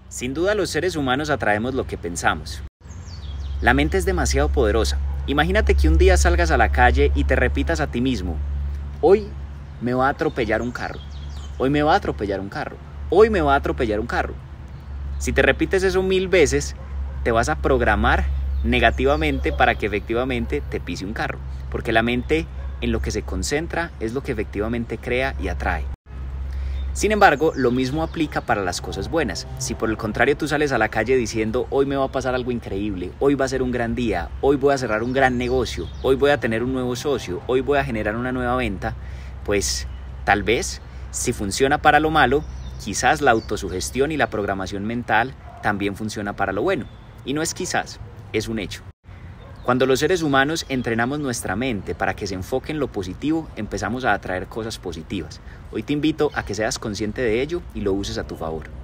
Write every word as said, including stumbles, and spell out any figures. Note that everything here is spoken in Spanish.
Sin duda los seres humanos atraemos lo que pensamos. La mente es demasiado poderosa. Imagínate que un día salgas a la calle y te repitas a ti mismo: hoy me va a atropellar un carro, hoy me va a atropellar un carro, hoy me va a atropellar un carro. Si te repites eso mil veces, te vas a programar negativamente para que efectivamente te pise un carro, porque la mente en lo que se concentra es lo que efectivamente crea y atrae. Sin embargo, lo mismo aplica para las cosas buenas. Si por el contrario tú sales a la calle diciendo: hoy me va a pasar algo increíble, hoy va a ser un gran día, hoy voy a cerrar un gran negocio, hoy voy a tener un nuevo socio, hoy voy a generar una nueva venta, pues tal vez, si funciona para lo malo, quizás la autosugestión y la programación mental también funciona para lo bueno. Y no es quizás, es un hecho. Cuando los seres humanos entrenamos nuestra mente para que se enfoque en lo positivo, empezamos a atraer cosas positivas. Hoy te invito a que seas consciente de ello y lo uses a tu favor.